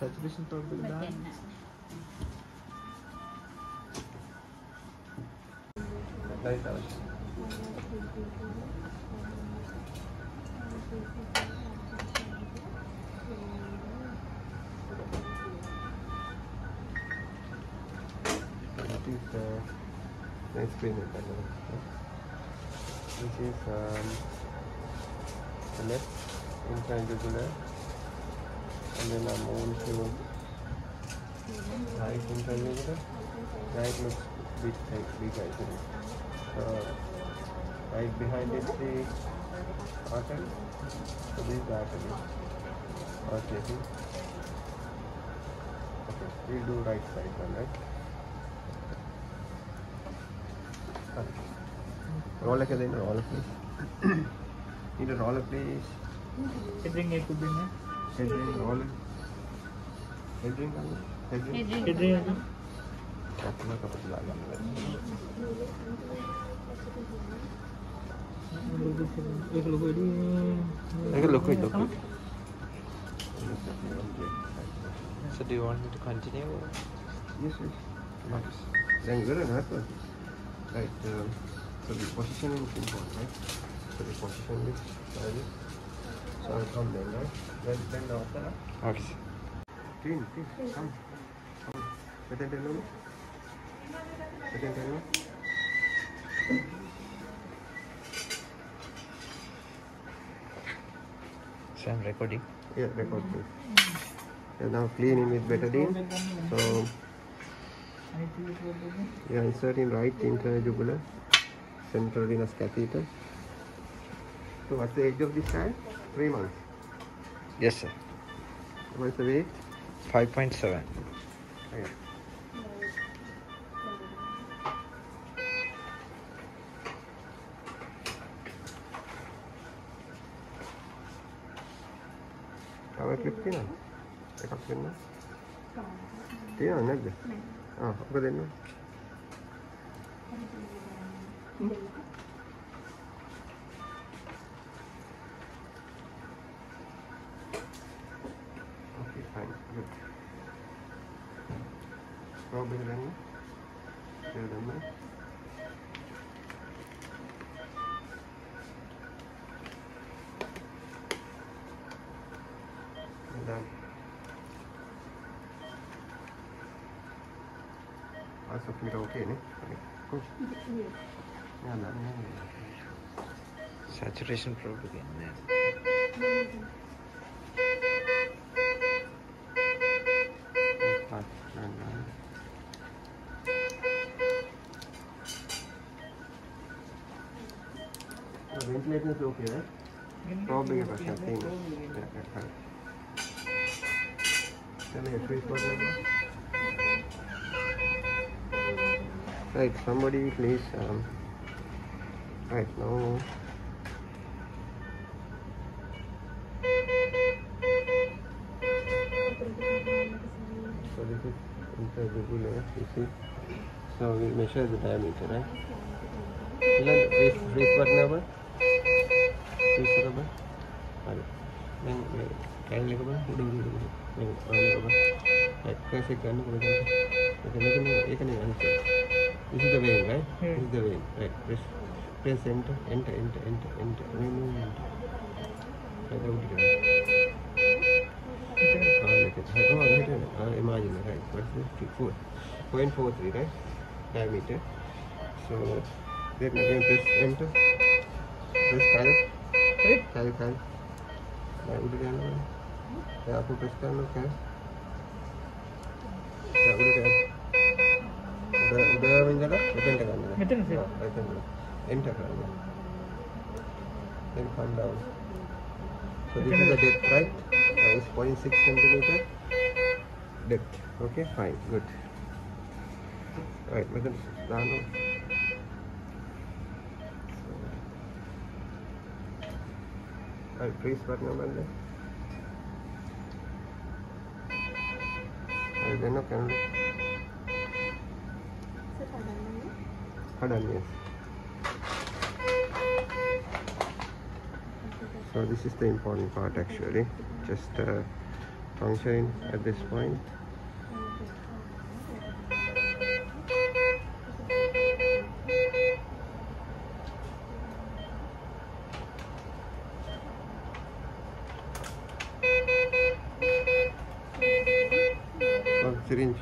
saturation probe එක දාන්න. Light අවශ්‍ය. This is let's explain it better. This is the left intrajugular, and then I'm on to right intrajugular. Right looks big, actually. Right behind it the artery. So this is the artery. Okay, we'll do right side one, right? Roller ka din, roller please. Need a roller please. Headring ek bring hai. Headring roller. Headring. Kapila kapila lagana. Ek look. So do you want me to continue? Yes. Nice. Then you're gonna have to. Right. So the positioning is important, right? So the position is like this. So I'll come then, right? Then after that. Okay. Clean. Come. Better tell me. So I'm recording. Yeah, record please. And now cleaning with betadine. So yeah, inserting right intrajugular central venous catheter. So what's the age of this child? 3 months. Yes, sir. What's the weight? 5.7. Okay. Cover clip තියෙනවද? එකක් වෙන්න. තියෙනවද නැද්ද? ඔක දෙන්න. Okay, fine. Good. Probe එක දෙන්න. ඒක දෙන්න. Done. That's okay, ne? Okay, cool. Yeah, done. Saturation probe again. Yeah. The ventilation is okay, right? Probably a question. Yeah. Can I trace what number? Right, somebody please. Right now. So this is intrajugular, you see. So we measure the diameter, right? Trace what number? Trace what number? Then can you look at right, press it down. This is the vein, right? This is the vein, right? Press enter. Imagine, right? What's this? 0.43, right? Diameter. So then again press enter. Press calc. Ya, aku presskan lu kan? Ya udah menjadi, betul kan? Betul sih. Betul. Enter kan? Then come down. So this is the depth, right? It's 0.6 centimeter depth. Okay, fine, good. Right, betul. Down. Right, please button number there. Then no can Pardon, yes. So this is the important part actually. Just puncturing at this point. Oh, syringe.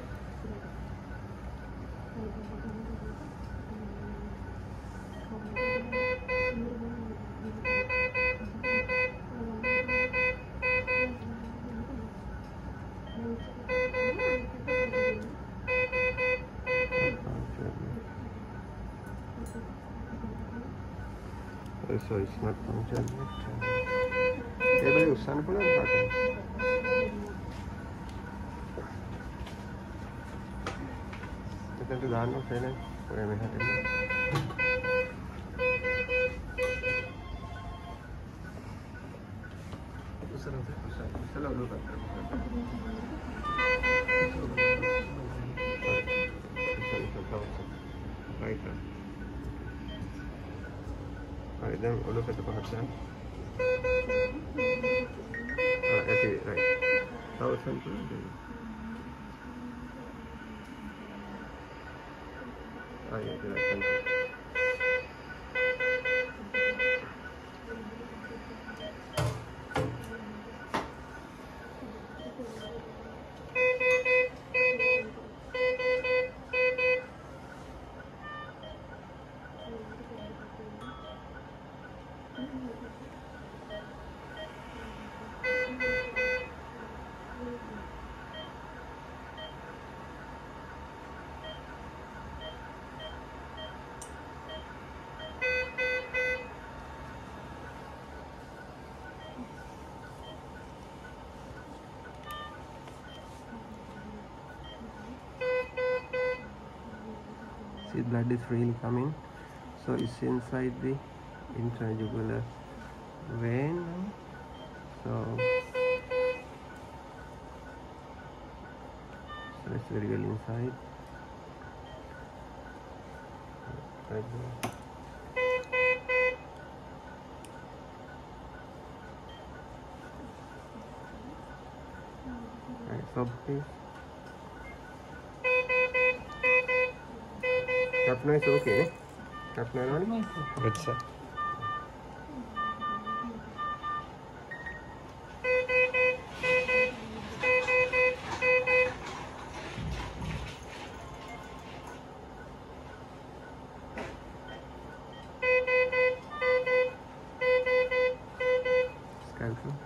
So it's not punctured yet. Table use sample and pattern. Then to the fail where we had it. Right. Alright, then we'll look at the part then. Okay, right. 1000. Yeah, right. See, blood is freely coming, so it's inside the intrajugular vein now. So it's very well inside. Right there. Right, so please. Capno is okay. Capno on? Good, sir. Scalpel.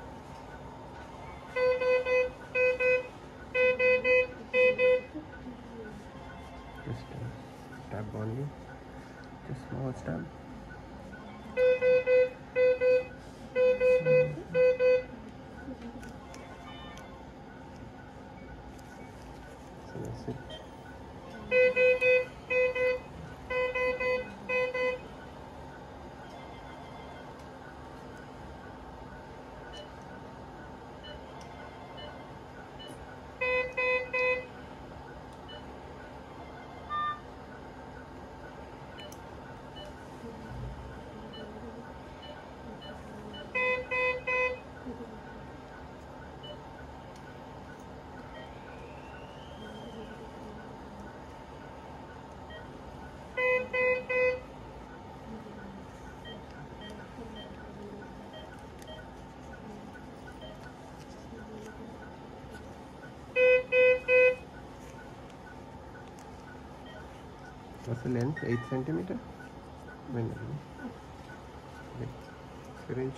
Just stab only. Just small stab. So that's it. What's the length? 8 centimeter? When syringe.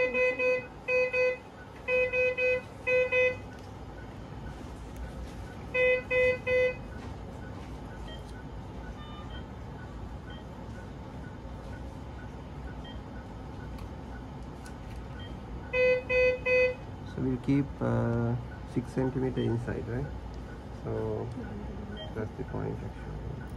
So we'll keep 6 centimeter inside, right? So that's the point actually.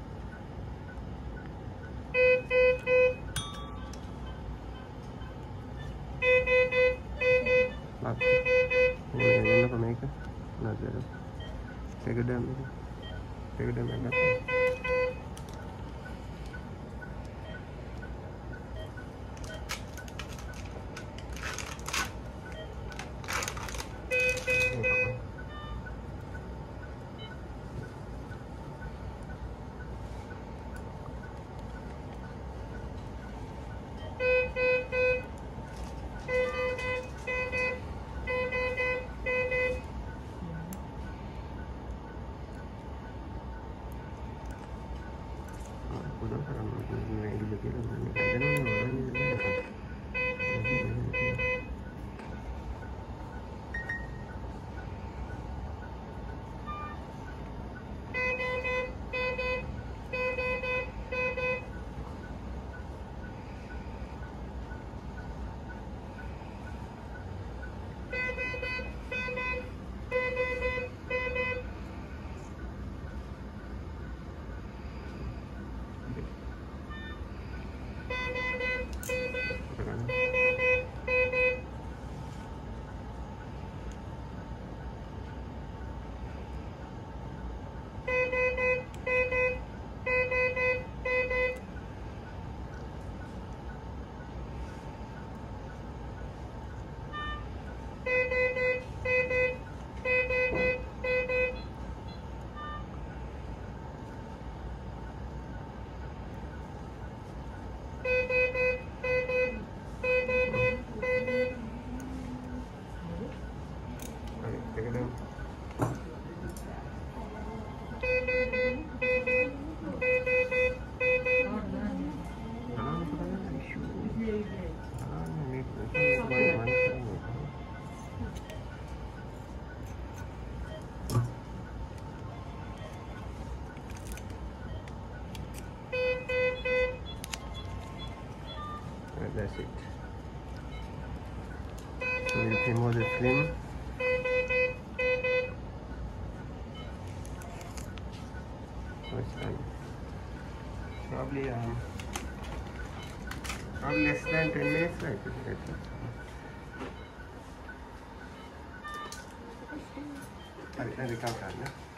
Take a damn. Take a damn. That's it. So we'll remove the film. So it's done. Probably less than 10 minutes, right? That's it.